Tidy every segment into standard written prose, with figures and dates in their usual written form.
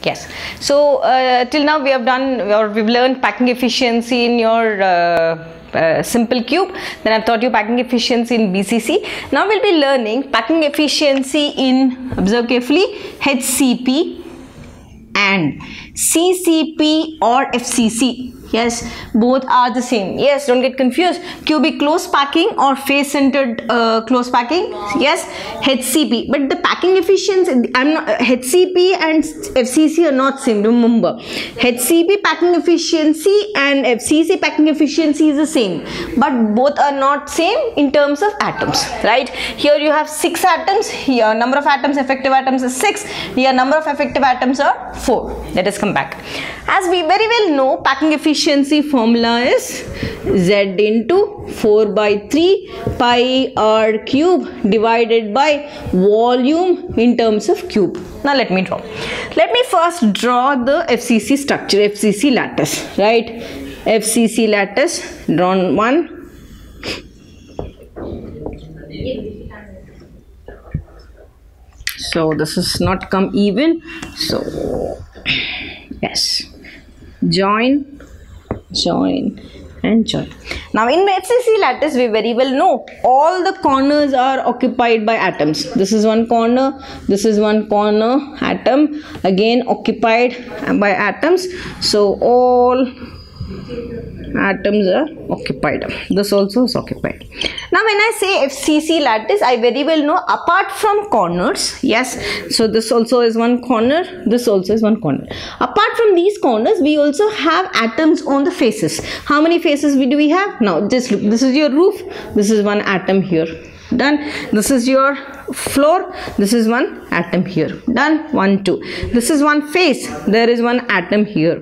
Yes. So till now we have done, or we've learned packing efficiency in your simple cube. Then I've taught you packing efficiency in BCC. Now we'll be learning packing efficiency in, observe carefully, HCP and CCP or FCC. Yes, both are the same. Yes, don't get confused. Cubic close packing or face centered close packing. Yes, HCP. But the packing efficiency, HCP and FCC are not same. Remember, HCP packing efficiency and FCC packing efficiency is the same, but both are not same in terms of atoms. Right? Here you have 6 atoms. Here number of atoms, effective atoms is 6. Here number of effective atoms are 4. Let us come back. As we very well know, packing efficiency formula is Z into 4 by 3 pi r cube divided by volume in terms of cube. Now let me draw. Let me first draw the FCC structure, FCC lattice, right? FCC lattice, drawn 1. So this is not come even. So yes, join and join. Now in FCC lattice we very well know all the corners are occupied by atoms. This is one corner, this is one corner, atom again occupied by atoms. So all atoms are occupied. This also is occupied. Now when I say FCC lattice, I very well know apart from corners, yes, so this also is one corner, this also is one corner. Apart from these corners, we also have atoms on the faces. How many faces do we have? Now just look, this is your roof, this is one atom here. Done. This is your floor, this is one atom here. Done. 1, 2. This is one face, there is one atom here.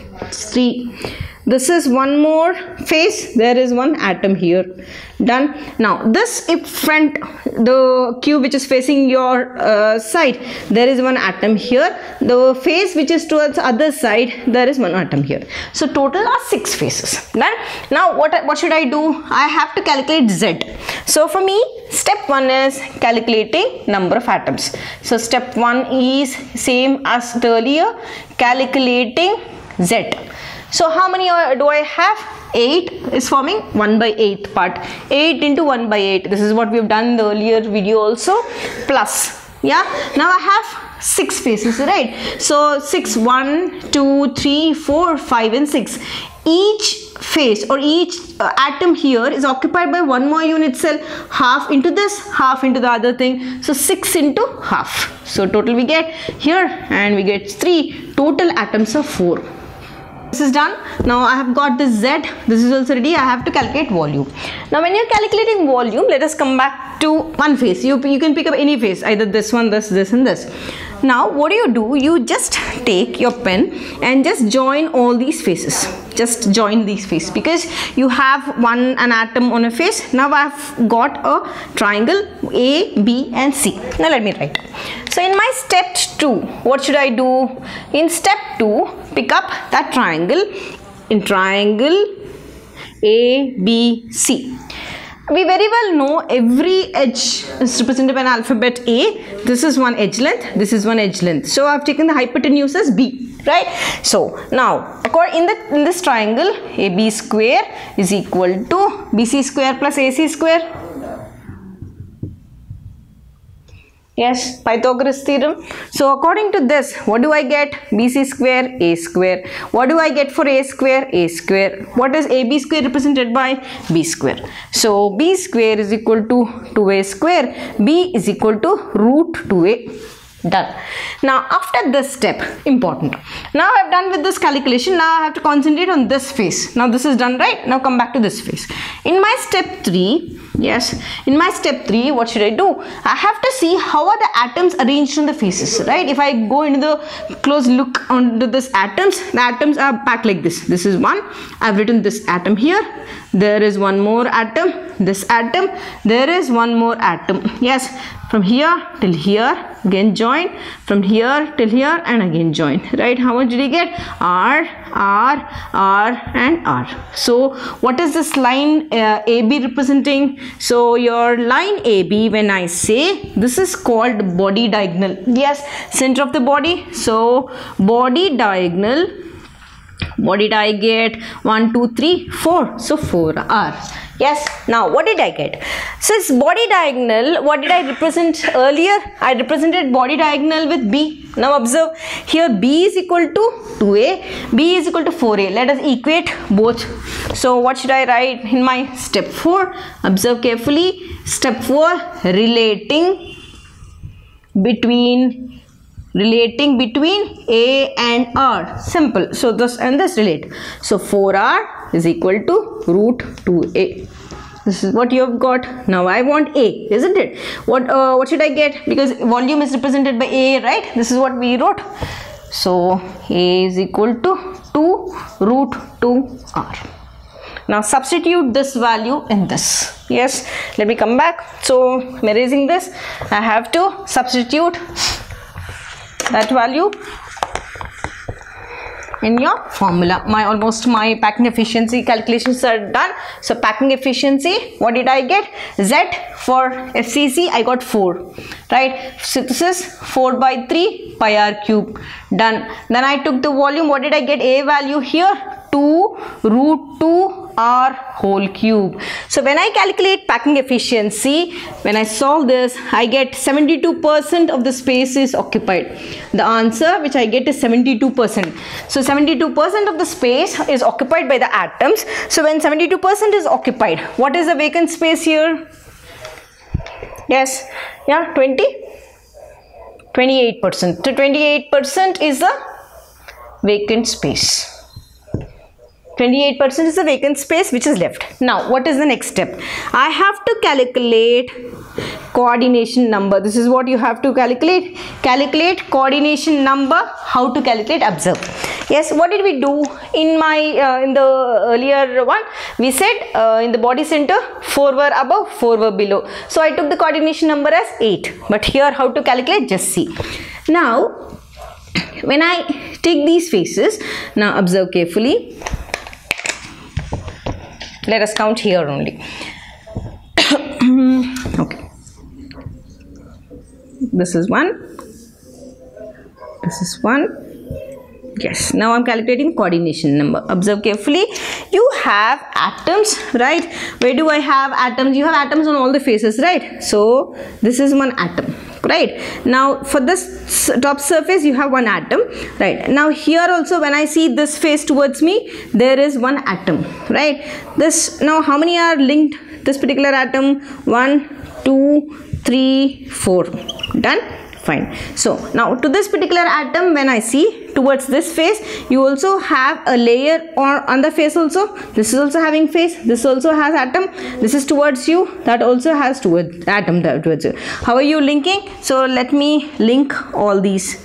3. This is one more face, there is one atom here. Done. Now this if front, the cube which is facing your side, there is one atom here. The face which is towards other side, there is one atom here. So total are 6 faces. Done. Now what should I do? I have to calculate Z. So for me, step 1 is calculating number of atoms. So step 1 is same as earlier, calculating Z. So how many do I have? 8 is forming 1 by 8 part. 8 into 1 by 8. This is what we have done in the earlier video also. Plus, yeah. Now I have 6 faces, right? So 6, 1, 2, 3, 4, 5 and 6. Each face or each atom here is occupied by one more unit cell. Half into this, half into the other thing. So 6 into half. So total we get here and we get 3. Total atoms are 4. This is done. Now I have got this Z. This is also ready. I have to calculate volume. Now when you are calculating volume, let us come back to one face. You can pick up any face, either this one, this and this. Now what do? You just take your pen and just join all these faces. Just join these faces because you have an atom on a face. Now I have got a triangle A, B and C. Now let me write. So in my step 2, what should I do? In step 2, pick up that triangle. In triangle A, B, C. We very well know every edge is represented by an alphabet A. This is one edge length, this is one edge length. So I have taken the hypotenuse as B, right? So now in this triangle, AB square is equal to BC square plus AC square. Yes, Pythagoras theorem. So according to this, what do I get? BC square, A square. What do I get for A square? A square. What is AB square represented by? B square. So B square is equal to 2A square. B is equal to root 2A. Done. Now after this step, important. Now I have done with this calculation. Now I have to concentrate on this face. Now this is done, right? Now come back to this face. In my step 3, yes, in my step 3, what should I do? I have to see how are the atoms arranged on the faces, right? If I go into the close look onto this atoms, the atoms are packed like this. This is one. I have written this atom here. There is one more atom. This atom. There is one more atom. Yes, from here till here. Again join, from here till here and again join, right? How much did you get? R, R, R and R. So what is this line AB representing? So your line AB, when I say, this is called body diagonal. Yes, center of the body. So body diagonal, what did I get? 1, 2, 3, 4. So 4R. Yes. Now what did I get? Since body diagonal, what did I represent earlier? I represented body diagonal with B. Now observe here, B is equal to 2A, B is equal to 4A. Let us equate both. So what should I write in my step 4? Observe carefully. Step 4, relating between A and R. Simple. So this and this relate. So 4R is equal to root 2A. This is what you have got. Now I want A, isn't it? What should I get? Because volume is represented by A, right? This is what we wrote. So A is equal to 2 root 2R. Now substitute this value in this. Yes, let me come back. So I'm erasing this. I have to substitute that value in your formula. My packing efficiency calculations are done. So packing efficiency, what did I get? Z for FCC, I got 4, right? So this is 4 by 3 pi r cube. Done. Then I took the volume. What did I get? A value here, 2 root 2 r whole cube. So when I calculate packing efficiency, when I solve this, I get 72% of the space is occupied. The answer which I get is 72%. So 72% of the space is occupied by the atoms. So when 72% is occupied, what is the vacant space here? Yes, yeah, 28%. So 28% is the vacant space. 28% is the vacant space which is left. Now what is the next step? I have to calculate coordination number. This is what you have to calculate. Calculate coordination number. How to calculate? Observe. Yes, what did we do in my in the earlier one? We said in the body center 4 were above, 4 were below. So I took the coordination number as 8. But here how to calculate? Just see. Now when I take these faces, now observe carefully. Let us count here only. Okay. This is 1. This is 1. Yes. Now I'm calculating coordination number. Observe carefully. You have atoms, right? Where do I have atoms? You have atoms on all the faces, right? So this is one atom. Right. Now for this top surface you have one atom. Right. Now here also when I see this face towards me, there is one atom. Right. This, now how many are linked? This particular atom, 1, 2, 3, 4. Done? Fine. So now to this particular atom, when I see towards this face, you also have a layer on the face also. This is also having face. This also has atom. This is towards you. That also has towards atom towards you. How are you linking? So let me link all these.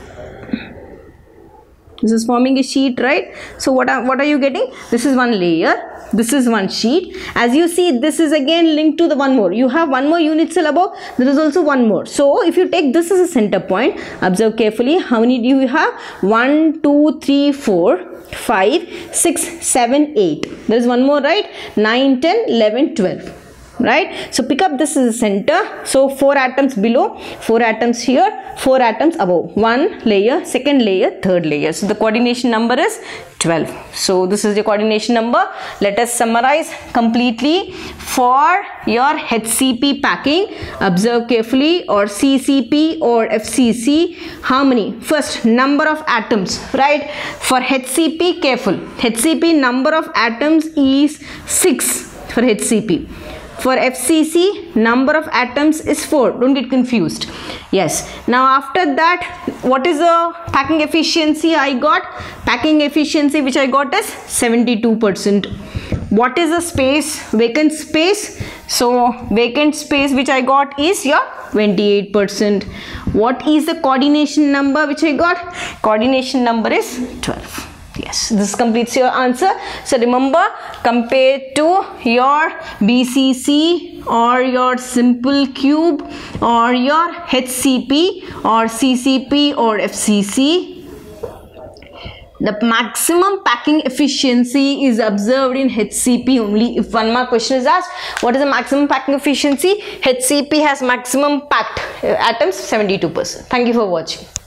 This is forming a sheet, right? So what are you getting? This is one layer. This is one sheet. As you see, this is again linked to the one more. You have one more unit cell above. There is also one more. So if you take this as a center point, observe carefully. How many do you have? 1, 2, 3, 4, 5, 6, 7, 8. There is one more, right? 9, 10, 11, 12. Right? So pick up this as a center. So 4 atoms below, 4 atoms here, 4 atoms above. One layer, second layer, third layer. So the coordination number is 12. So this is the coordination number. Let us summarize completely. For your HCP packing, observe carefully, or CCP or FCC, how many? First, number of atoms, right? For HCP, careful. HCP number of atoms is 6 for HCP. For FCC, number of atoms is 4. Don't get confused. Yes. Now after that, what is the packing efficiency I got? Packing efficiency which I got is 72%. What is the space? Vacant space. So vacant space which I got is your 28%. What is the coordination number which I got? Coordination number is 12. Yes, this completes your answer. So remember, compared to your BCC or your simple cube or your HCP or CCP or FCC, The maximum packing efficiency is observed in HCP only. If one more question is asked, what is the maximum packing efficiency? HCP has maximum packed atoms 72%. Thank you for watching.